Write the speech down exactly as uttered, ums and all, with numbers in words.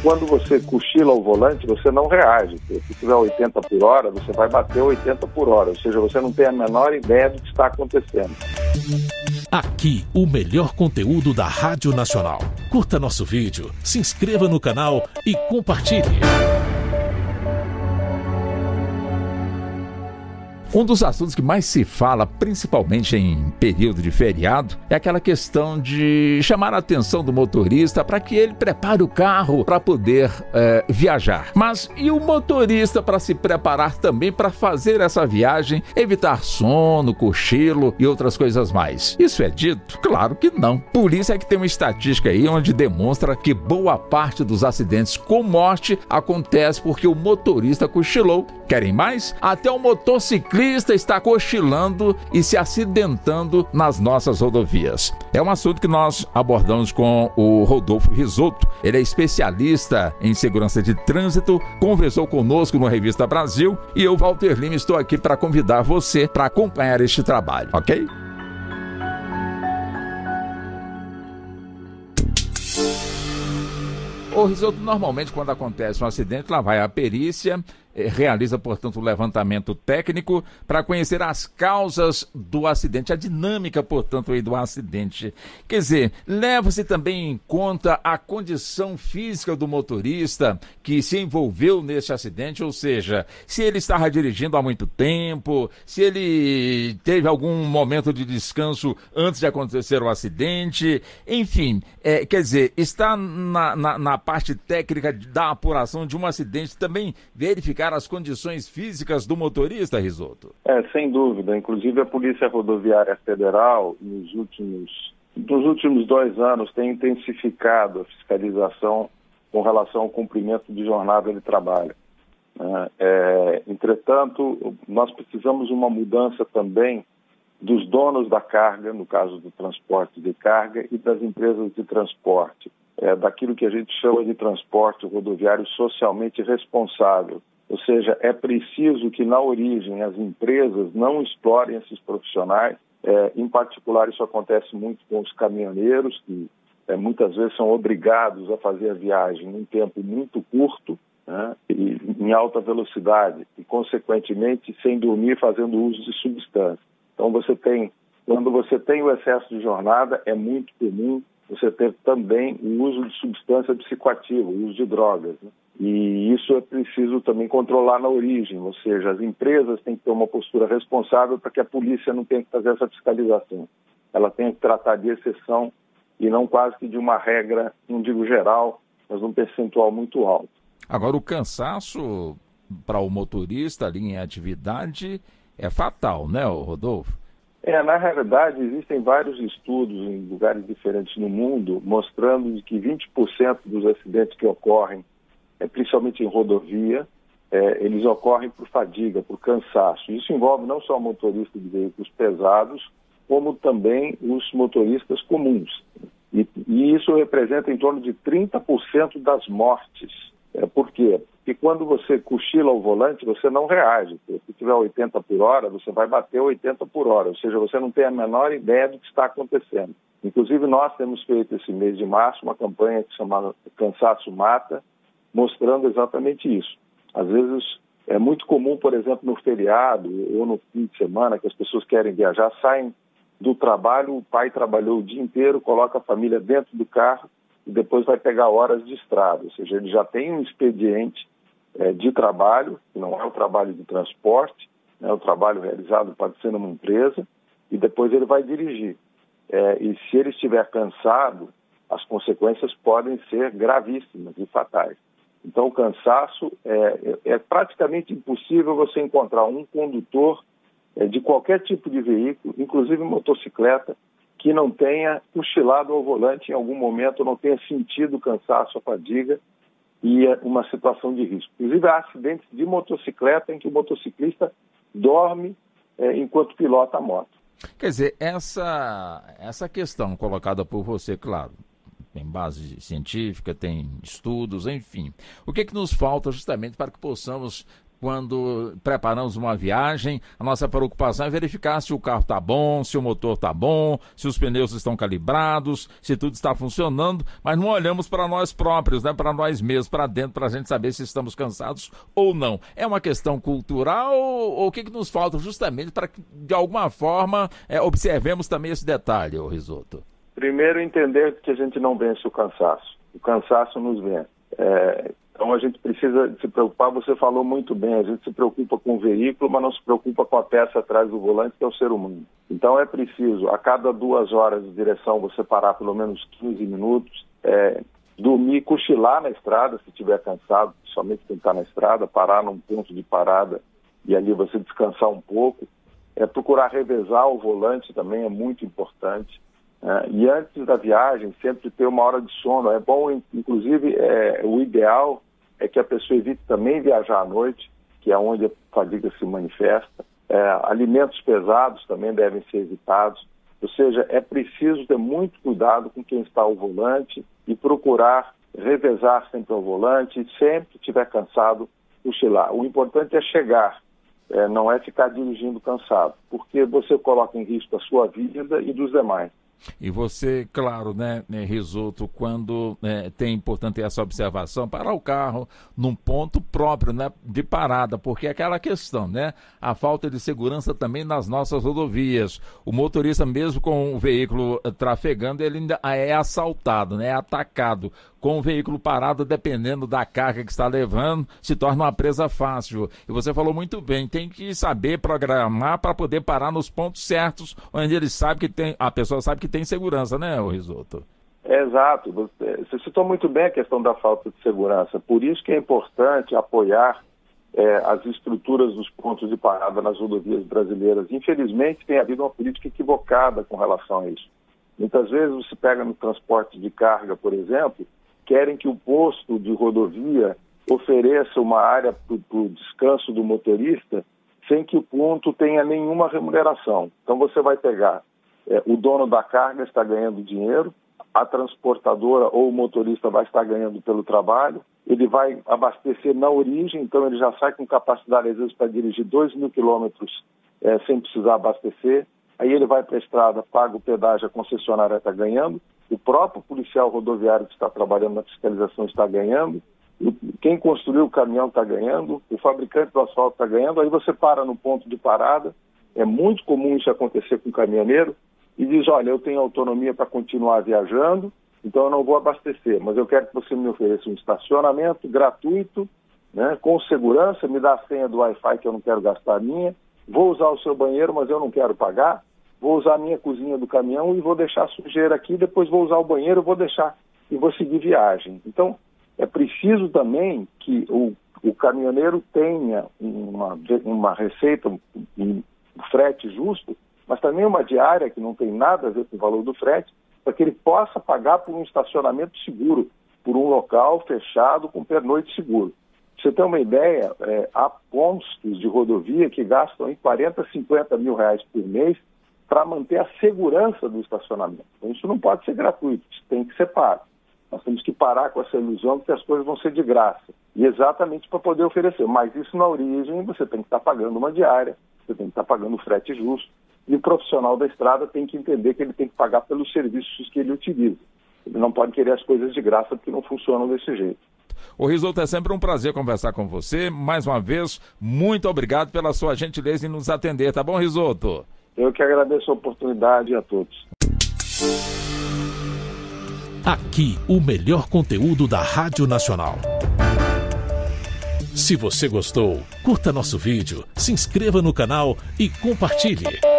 quando você cochila ao volante, você não reage. Se tiver oitenta por hora, você vai bater oitenta por hora, ou seja, você não tem a menor ideia do que está acontecendo. Aqui, o melhor conteúdo da Rádio Nacional. Curta nosso vídeo, se inscreva no canal e compartilhe. Um dos assuntos que mais se fala, principalmente em período de feriado, é aquela questão de chamar a atenção do motorista para que ele prepare o carro para poder é, viajar. Mas e o motorista para se preparar também para fazer essa viagem, evitar sono, cochilo e outras coisas mais? Isso é dito? Claro que não. Por isso é que tem uma estatística aí onde demonstra que boa parte dos acidentes com morte acontece porque o motorista cochilou. Querem mais? Até o motociclista está cochilando e se acidentando nas nossas rodovias. É um assunto que nós abordamos com o Rodolfo Risoto. Ele é especialista em segurança de trânsito, conversou conosco no Revista Brasil e eu, Walter Lima, estou aqui para convidar você para acompanhar este trabalho, ok? Ô Risoto, normalmente quando acontece um acidente, lá vai a perícia, realiza, portanto, o levantamento técnico para conhecer as causas do acidente, a dinâmica, portanto, aí do acidente. Quer dizer, leva-se também em conta a condição física do motorista que se envolveu nesse acidente, ou seja, se ele estava dirigindo há muito tempo, se ele teve algum momento de descanso antes de acontecer o acidente, enfim, é, quer dizer, está na, na, na parte técnica da apuração de um acidente também verificar as condições físicas do motorista, Risoto? É, sem dúvida. Inclusive a Polícia Rodoviária Federal, nos últimos, nos últimos dois anos, tem intensificado a fiscalização com relação ao cumprimento de jornada de trabalho. É, entretanto, nós precisamos de uma mudança também dos donos da carga, no caso do transporte de carga, e das empresas de transporte, é, daquilo que a gente chama de transporte rodoviário socialmente responsável. Ou seja, é preciso que na origem as empresas não explorem esses profissionais. É, em particular, isso acontece muito com os caminhoneiros, que é, muitas vezes são obrigados a fazer a viagem em um tempo muito curto, né, e em alta velocidade, e consequentemente sem dormir, fazendo uso de substâncias. Então, você tem, quando você tem o excesso de jornada, é muito comum você ter também o uso de substância psicoativa, o uso de drogas, né? E isso é preciso também controlar na origem, ou seja, as empresas têm que ter uma postura responsável para que a polícia não tenha que fazer essa fiscalização. Ela tem que tratar de exceção e não quase que de uma regra, não digo geral, mas um percentual muito alto. Agora, o cansaço para o motorista ali em atividade é fatal, né, Rodolfo? É, na realidade, existem vários estudos em lugares diferentes no mundo mostrando que vinte por cento dos acidentes que ocorrem, é, principalmente em rodovia, é, eles ocorrem por fadiga, por cansaço. Isso envolve não só motoristas de veículos pesados, como também os motoristas comuns. E, e isso representa em torno de trinta por cento das mortes. É, por quê? Porque quando você cochila ao volante, você não reage. Se tiver oitenta por hora, você vai bater oitenta por hora, ou seja, você não tem a menor ideia do que está acontecendo. Inclusive, nós temos feito esse mês de março uma campanha que se chama Cansaço Mata, mostrando exatamente isso. Às vezes, é muito comum, por exemplo, no feriado ou no fim de semana, que as pessoas querem viajar, saem do trabalho, o pai trabalhou o dia inteiro, coloca a família dentro do carro e depois vai pegar horas de estrada. Ou seja, ele já tem um expediente é, de trabalho, que não é o trabalho de transporte, é o trabalho realizado pode ser numa empresa, e depois ele vai dirigir. É, e se ele estiver cansado, as consequências podem ser gravíssimas e fatais. Então, o cansaço, é, é, é praticamente impossível você encontrar um condutor é, de qualquer tipo de veículo, inclusive motocicleta, que não tenha cochilado ao volante em algum momento, não tenha sentido o cansaço, a fadiga e uma situação de risco. Inclusive, há acidentes de motocicleta em que o motociclista dorme é, enquanto pilota a moto. Quer dizer, essa, essa questão colocada por você, claro, tem base científica, tem estudos, enfim. O que é que nos falta justamente para que possamos quando preparamos uma viagem, a nossa preocupação é verificar se o carro está bom, se o motor está bom, se os pneus estão calibrados, se tudo está funcionando, mas não olhamos para nós próprios, né? Para nós mesmos, para dentro, para a gente saber se estamos cansados ou não. É uma questão cultural ou o que, que nos falta justamente para que, de alguma forma, é, observemos também esse detalhe, ô Risoto? Primeiro, entender que a gente não vence o cansaço. O cansaço nos vence. É, então, a gente precisa se preocupar. Você falou muito bem, a gente se preocupa com o veículo, mas não se preocupa com a peça atrás do volante, que é o ser humano. Então, é preciso, a cada duas horas de direção, você parar pelo menos quinze minutos, é, dormir, cochilar na estrada, se estiver cansado, somente quem está na estrada, parar num ponto de parada e ali você descansar um pouco. É, procurar revezar o volante também é muito importante. É, e antes da viagem, sempre ter uma hora de sono. É bom, inclusive, é, o ideal é que a pessoa evite também viajar à noite, que é onde a fadiga se manifesta. É, alimentos pesados também devem ser evitados. Ou seja, é preciso ter muito cuidado com quem está ao volante e procurar revezar sempre ao volante e sempre que estiver cansado, cochilar. O importante é chegar, é, não é ficar dirigindo cansado, porque você coloca em risco a sua vida e dos demais. E você, claro, né, Risoto, quando é, tem importante essa observação, parar o carro num ponto próprio, né, de parada, porque é aquela questão, né, a falta de segurança também nas nossas rodovias. O motorista, mesmo com o veículo trafegando, ele ainda é assaltado, né, é atacado. Com o veículo parado, dependendo da carga que está levando, se torna uma presa fácil. E você falou muito bem, tem que saber programar para poder parar nos pontos certos, onde ele sabe que tem, a pessoa sabe que tem segurança, né, o Risoto? É, exato. Você, você citou muito bem a questão da falta de segurança. Por isso que é importante apoiar é, as estruturas dos pontos de parada nas rodovias brasileiras. Infelizmente, tem havido uma política equivocada com relação a isso. Muitas vezes você pega no transporte de carga, por exemplo, querem que o posto de rodovia ofereça uma área para o descanso do motorista sem que o ponto tenha nenhuma remuneração. Então você vai pegar, é, o dono da carga está ganhando dinheiro, a transportadora ou o motorista vai estar ganhando pelo trabalho, ele vai abastecer na origem, então ele já sai com capacidade às vezes para dirigir dois mil quilômetros é, sem precisar abastecer. Aí ele vai para a estrada, paga o pedágio, a concessionária está ganhando, o próprio policial rodoviário que está trabalhando na fiscalização está ganhando, quem construiu o caminhão está ganhando, o fabricante do asfalto está ganhando, aí você para no ponto de parada, é muito comum isso acontecer com o caminhoneiro, e diz, olha, eu tenho autonomia para continuar viajando, então eu não vou abastecer, mas eu quero que você me ofereça um estacionamento gratuito, né, com segurança, me dá a senha do Wi-Fi que eu não quero gastar a minha, vou usar o seu banheiro, mas eu não quero pagar, vou usar a minha cozinha do caminhão e vou deixar a sujeira aqui, depois vou usar o banheiro, vou deixar e vou seguir viagem. Então, é preciso também que o, o caminhoneiro tenha uma, uma receita, um frete justo, mas também uma diária que não tem nada a ver com o valor do frete, para que ele possa pagar por um estacionamento seguro, por um local fechado com pernoite seguro. Pra você ter uma ideia, é, há postos de rodovia que gastam em quarenta, cinquenta mil reais por mês para manter a segurança do estacionamento. Então isso não pode ser gratuito, isso tem que ser pago. Nós temos que parar com essa ilusão de que as coisas vão ser de graça. E exatamente para poder oferecer. Mas isso na origem você tem que estar pagando uma diária, você tem que estar pagando frete justo. E o profissional da estrada tem que entender que ele tem que pagar pelos serviços que ele utiliza. Ele não pode querer as coisas de graça porque não funcionam desse jeito. O Risoto, é sempre um prazer conversar com você. Mais uma vez, muito obrigado pela sua gentileza em nos atender, tá bom, Risoto? Eu que agradeço a oportunidade a todos. Aqui, o melhor conteúdo da Rádio Nacional. Se você gostou, curta nosso vídeo, se inscreva no canal e compartilhe.